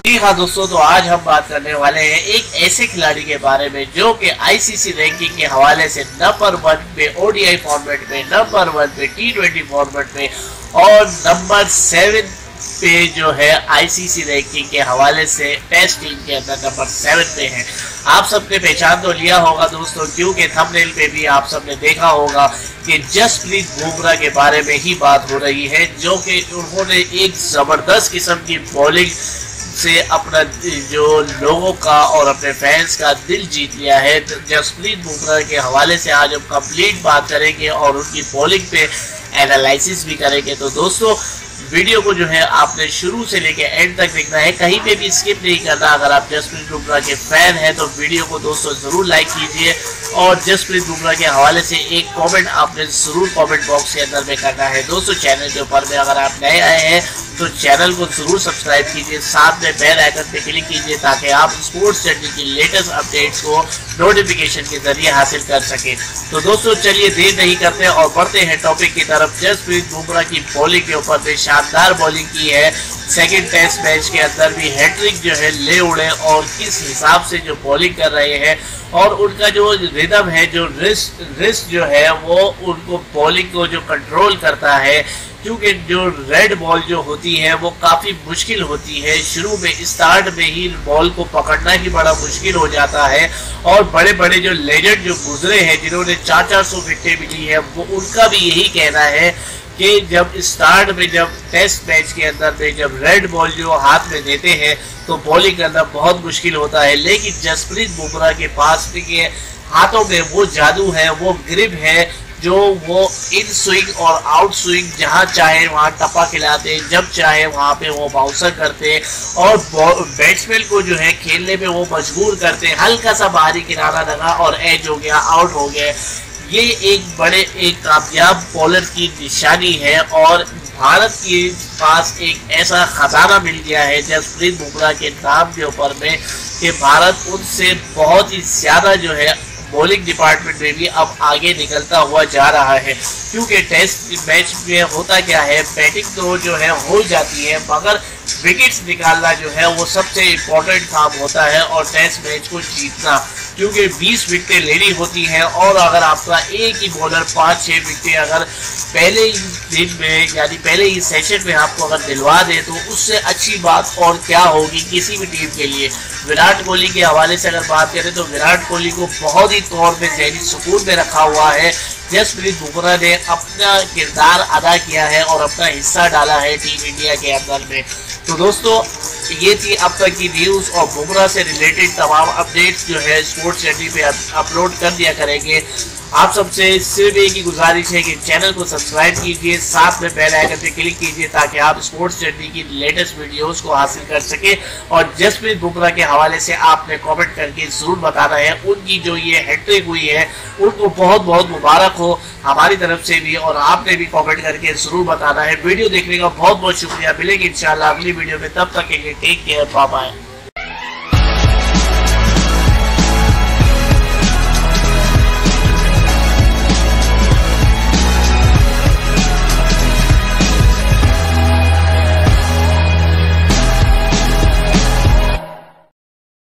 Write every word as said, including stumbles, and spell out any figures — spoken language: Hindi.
जी हाँ दोस्तों, तो आज हम बात करने वाले हैं एक ऐसे खिलाड़ी के बारे में जो कि आईसीसी रैंकिंग के हवाले से नंबर वन पे ओडीआई फॉर्मेट में, नंबर वन पे टी ट्वेंटी फॉर्मेट में और नंबर सेवन पे जो है आईसीसी रैंकिंग के हवाले से टेस्ट टीम के अंदर नंबर सेवन पे है। आप सबने पहचान तो लिया होगा दोस्तों, क्योंकि थंबनेल पे भी आप सबने देखा होगा कि जसप्रीत बुमराह के बारे में ही बात हो रही है, जो कि उन्होंने एक जबरदस्त किस्म की बॉलिंग से अपना जो लोगों का और अपने फैंस का दिल जीत लिया है। जसप्रीत बुमराह के हवाले से आज हम कंप्लीट बात करेंगे और उनकी बॉलिंग पे एनालिसिस भी करेंगे। तो दोस्तों वीडियो को जो है आपने शुरू से लेके एंड तक देखना है, कहीं पे भी स्किप नहीं करना। अगर आप जसप्रीत बुमराह के फैन हैं तो वीडियो को दोस्तों जरूर लाइक कीजिए और जसप्रीत बुमराह के हवाले से एक कमेंट आपने जरूर कमेंट बॉक्स के अंदर में करना है। दोस्तों चैनल के ऊपर में अगर आप नए आए हैं तो चैनल को जरूर सब्सक्राइब कीजिए, साथ में बेल आइकन पे क्लिक कीजिए ताकि आप स्पोर्ट्स चैनल की लेटेस्ट अपडेट्स को नोटिफिकेशन के जरिए हासिल कर सके। तो दोस्तों चलिए देर नहीं करते और बढ़ते हैं टॉपिक की तरफ। जसप्रीत बुमराह की बॉलिंग के ऊपर में शानदार बॉलिंग की है, सेकंड टेस्ट मैच के अंदर भी हैट्रिक जो है ले उड़े और किस हिसाब से जो बॉलिंग कर रहे हैं और उनका जो रिदम है, जो रिस्ट रिस्ट जो है वो उनको बॉलिंग को जो कंट्रोल करता है, क्योंकि जो रेड बॉल जो होती है वो काफ़ी मुश्किल होती है। शुरू में स्टार्ट में ही बॉल को पकड़ना ही बड़ा मुश्किल हो जाता है और बड़े बड़े जो लेजेंड जो गुजरे हैं जिन्होंने चार चार सौ विकेटें मिली है, वो उनका भी यही कहना है कि जब स्टार्ट में जब टेस्ट मैच के अंदर में जब रेड बॉल जो हाथ में देते हैं तो बॉलिंग करना बहुत मुश्किल होता है। लेकिन जसप्रीत बुमराह के पास के हाथों में वो जादू है, वो ग्रिप है, जो वो इन स्विंग और आउट स्विंग जहां चाहे वहां टप्पा खिलाते, जब चाहे वहां पे वो बाउंसर करते और बैट्समैन को जो है खेलने में वो मजबूर करते। हल्का सा बाहरी किनारा लगा और एज हो गया, आउट हो गया। ये एक बड़े एक कामयाब बॉलर की निशानी है और भारत के पास एक ऐसा खजाना मिल गया है जसप्रीत बुमराह के नाम के ऊपर में कि भारत उनसे बहुत ही ज्यादा जो है बॉलिंग डिपार्टमेंट में भी अब आगे निकलता हुआ जा रहा है। क्योंकि टेस्ट मैच में होता क्या है, बैटिंग तो जो है हो जाती है मगर विकेट्स निकालना जो है वो सबसे इम्पोर्टेंट काम होता है और टेस्ट मैच को जीतना, क्योंकि बीस विकेटें लेनी होती हैं और अगर आपका एक ही बॉलर पाँच छः विकेटें अगर पहले ही दिन में यानी पहले ही सेशन में आपको अगर दिलवा दे तो उससे अच्छी बात और क्या होगी किसी भी टीम के लिए। विराट कोहली के हवाले से अगर बात करें तो विराट कोहली को बहुत ही तौर पे ज़हनी सुकून में रखा हुआ है। जसप्रीत बुमराह ने अपना किरदार अदा किया है और अपना हिस्सा डाला है टीम इंडिया के अंदर में। तो दोस्तों ये थी अब तक की न्यूज़ और बुमराह से रिलेटेड तमाम अपडेट्स जो है स्पोर्ट्स चैनल पे अपलोड कर दिया करेंगे। आप सबसे सिर्फ एक ही गुजारिश है कि चैनल को सब्सक्राइब कीजिए, साथ में बेल आइकन पे क्लिक कीजिए ताकि आप स्पोर्ट्स चैनल की लेटेस्ट वीडियोस को हासिल कर सके। और जसप्रीत बुमराह के हवाले से आपने कमेंट करके जरूर बताना है, उनकी जो ये हैट्रिक हुई है उनको बहुत बहुत मुबारक हो हमारी तरफ से भी, और आपने भी कमेंट करके जरूर बताना है। वीडियो देखने का बहुत बहुत शुक्रिया। मिलेंगे इंशाल्लाह अगली वीडियो में, तब तक के लिए टेक केयर, बाय बाय।